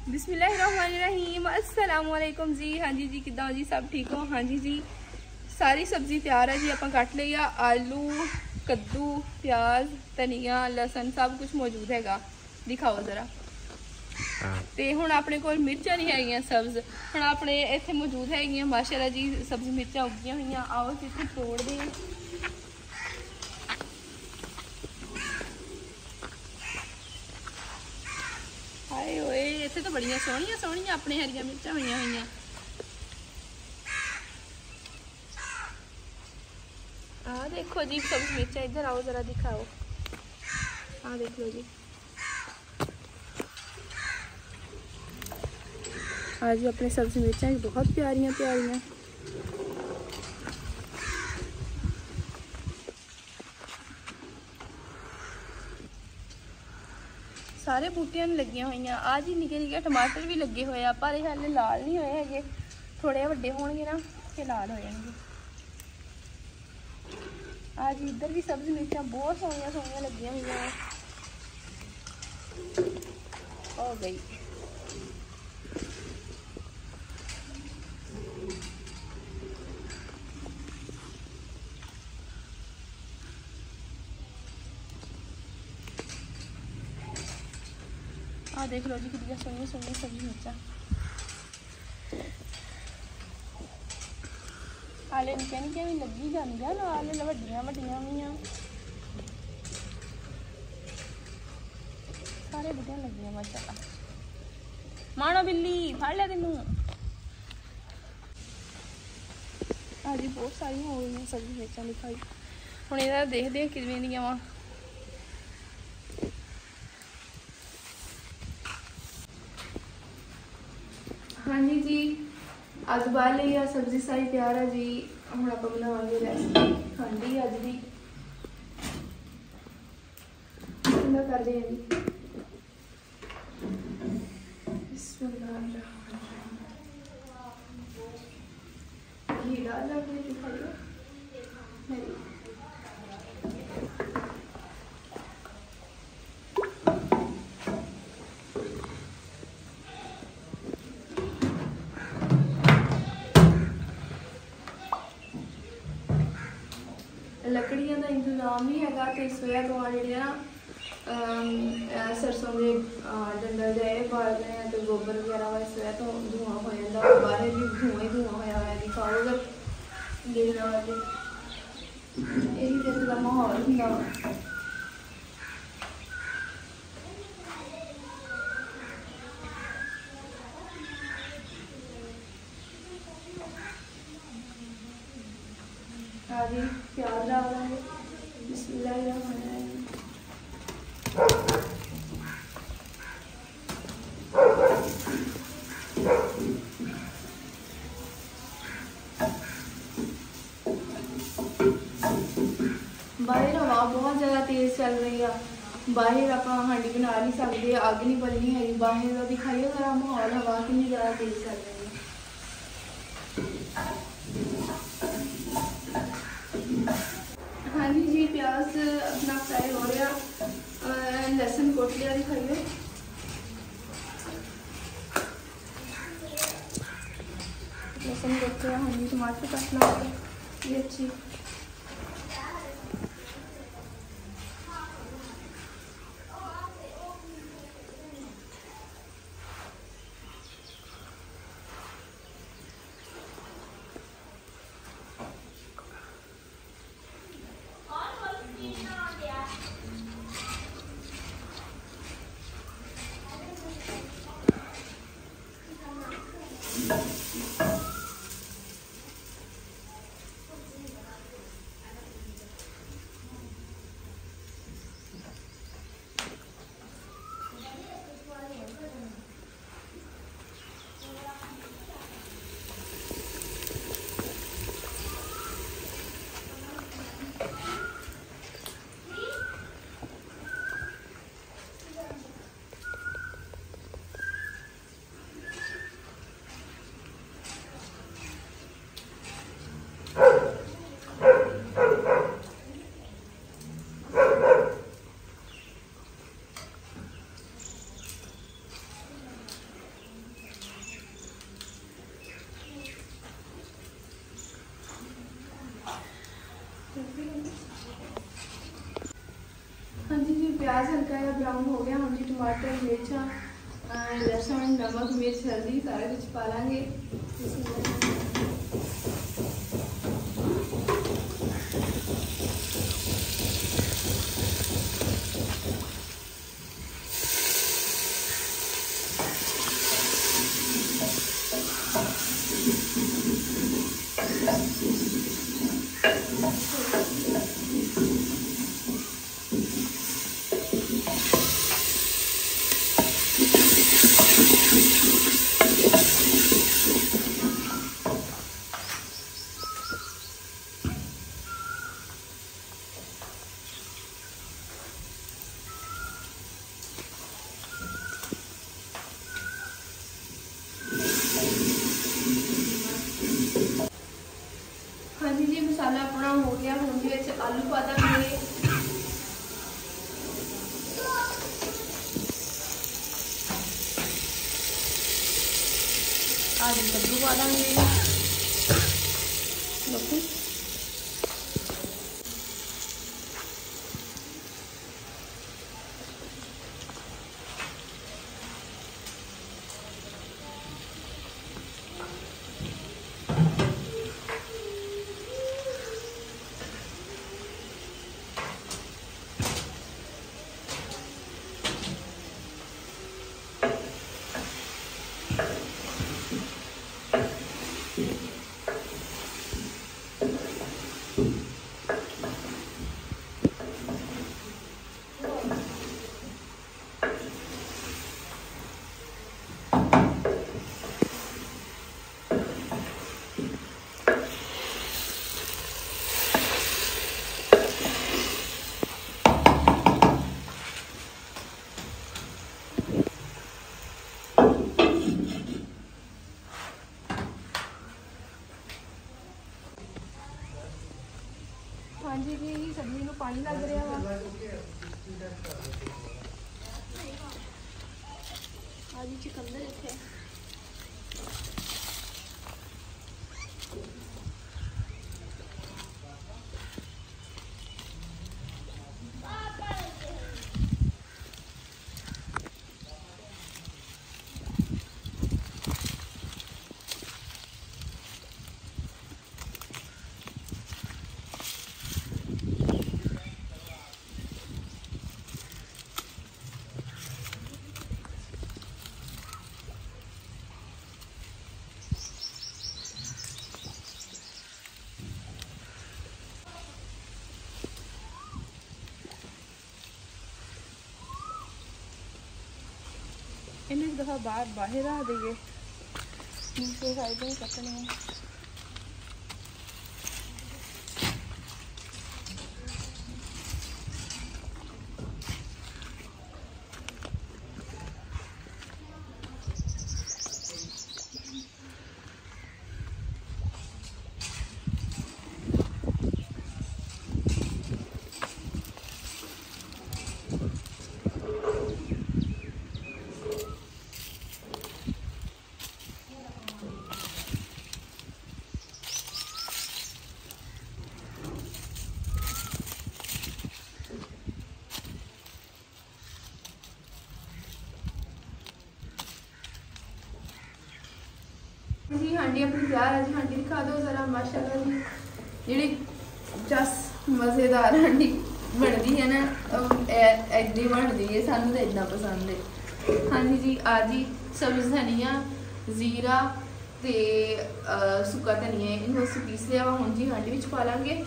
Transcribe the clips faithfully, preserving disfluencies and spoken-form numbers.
बिस्मिल्लाहिर्रहमानिर्रहीम अस्सलाम वालेकुम जी। हाँ जी जी किदा जी सब ठीक हो? हाँ जी जी सारी सब्जी तैयार है जी। आप कट लिया आलू कद्दू प्याज धनिया लसन सब कुछ मौजूद हैगा। दिखाओ जरा। तो हुण अपने कोल मिर्चां नहीं हैगियां सब्ज़। हुण अपने इत्थे मौजूद हैगियां माशाअल्लाह जी सब्ज़ मिर्चां उगियां हुई। आओ इत्थे तोड़दे हां। हाय ओए इत्थे तो बड़ियां सोहणियां सोहणियां अपने हरियां मिर्चां होईयां होईयां। आ देखो जी सब्ज़ मिर्चां इधर आओ जरा दिखाओ। आ देख लो जी। आज अपने सब्ज़ी मिर्चां बहुत प्यारियां प्यारियां। सारे बूटियां लगियां हुई। आज ही निके निके टमाटर भी लगे हुए आ पर ये हाले लाल नहीं होए है। थोड़े वड्डे होणगे ना फिर लाल हो जाएंगे। आज इधर भी सब्ज़ी मिर्चां बहुत सोहनियां सोहनियां लगियां हुई हो गई। आ देख लो जी कितनी सोहनी सोहनी सब्जी मिर्चा। हाले निक्कियां निक्कियां भी लगी जांदियां नाल वड्डियां वड्डियां भी आ। सारे बूटियां लगियां माशाअल्लाह। माणो बिल्ली फड़ लिया तेनू। आज बहुत सारी हो गई सब्जी मिर्चा दिखाई। हुण इहदा देखदे आ किवें दियां वा। हाँ जी जी अज बाहर ली आ सब्जी सारी तैयार है जी। हम आप बनावांगे रेसिपी हांडी अज दी करते हैं जी। घी डाल के दिखाइए। लकड़ियां का इंतजाम नहीं है तो इस वजह तो जी ना सरसों के डंडल जाए बालने तो गोबर वगैरह इस वजह तो धुआं हो जाता। बाहर भी धुआं ही धुआं होया होया दिखाओ अगर देखना वाले यही तरह का माहौल होंगे। आज प्याज डाल देंगे। बिस्मिल्लाहिर्रहमानिर्रहीम। बाहर हवा बहुत ज़्यादा तेज़ चल रही है। बाहर आप हांडी बना नहीं सकते अग नहीं बलनी है। बाहर का दिखाइए जरा माहौल हवा कितनी ज़्यादा तेज़ चल रही है। हाँ जी जी प्याज अपना फ्राई हो रहा। लहसुन कोट लिया दिखाइए। लहसुन कोट लिया। हाँ जी टमाटर काटना ये अच्छी। प्याज हल्का या ब्राउन हो गया, हम जी टमाटर, मिर्चा, लहसुन, नमक, मिर्च, हल्दी सारा कुछ पा लेंगे। हाँ जी जी मसाला अपना हो गया, हम जी विच आलू पा देंगे। आलू कद्दू पा देंगे। हाँ जी जी सब्जी में पानी लग रहा वा। हाँ जी चुकंदर इत्थे इन्हें एक दफ़ा बाहर बाहर आ देंगे, नीचे साइड में कटने हैं। जी हांडी अपनी तैयार है जी, हांडी दिखा दो जरा माशाल्लाह जी, जी जस मज़ेदार हांडी बनती है ना, इदा बनती है, सानू तो इदा पसंद है। हाँ जी जी आ जी सब्ज़ धनिया, जीरा ते सुक्का धनिया इन्हों अस पीस लिया वा, हुण जी हांडी विच पा लांगे।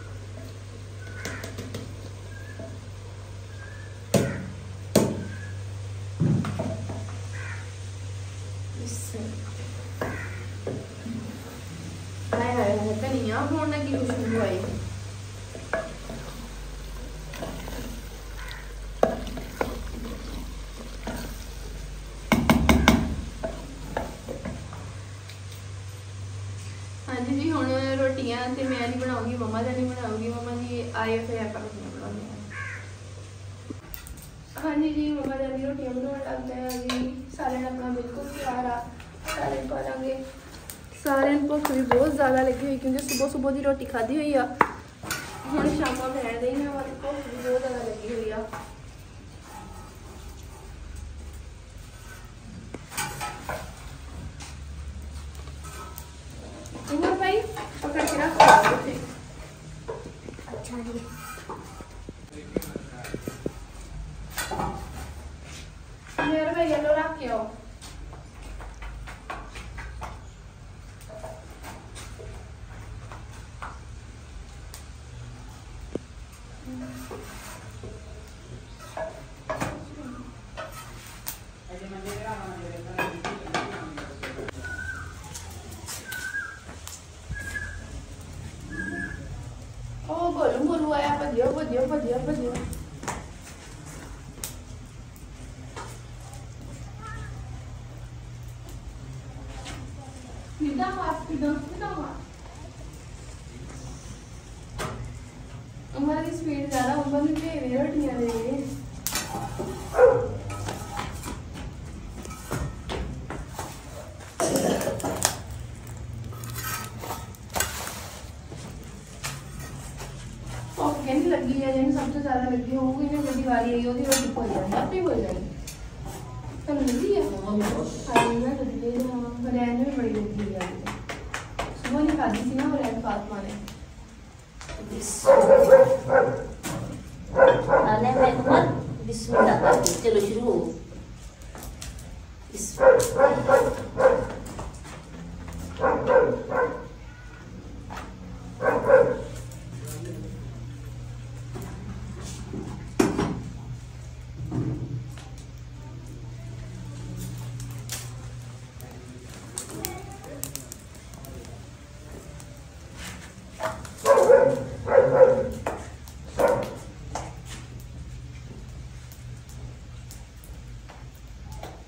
धनिया होने की खुशबू आई। हाँ जी जी हुण रोटियां ते मैं नहीं बनाऊंगी, मम्मा जानी बनाऊंगी। मम्मा जी आए फिर आप रोटियां बनाने। हाँ जी जी मम्मा जानी रोटियां बनाने लगते हैं जी। सालन अपना बिल्कुल तैयार आ, सालन पा लेंगे। सारे भुख भी बहुत ज़्यादा लगी हुई क्योंकि सुबह सुबह की रोटी खाधी हुई आ, हम शाम को रह रही हैं और भुख भी बहुत ज़्यादा लगी हुई आ। भजिया भजिया हमारी स्पीड ज़्यादा ऊपर नीचे रोटियाँ दे कहने लगी है जिन्हें सबसे ज़्यादा लगी होगी ना मेरी बारी आई होगी रोटी हो जाएगी आप ही हो जाएगी तो लगी है मैं लगी बरैन में बड़ी लगी है सुबह नहीं खाती थी ना बरैन फातिमा ने बिस्मिल्लाह चलो शुरू हो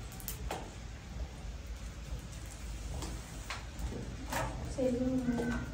सही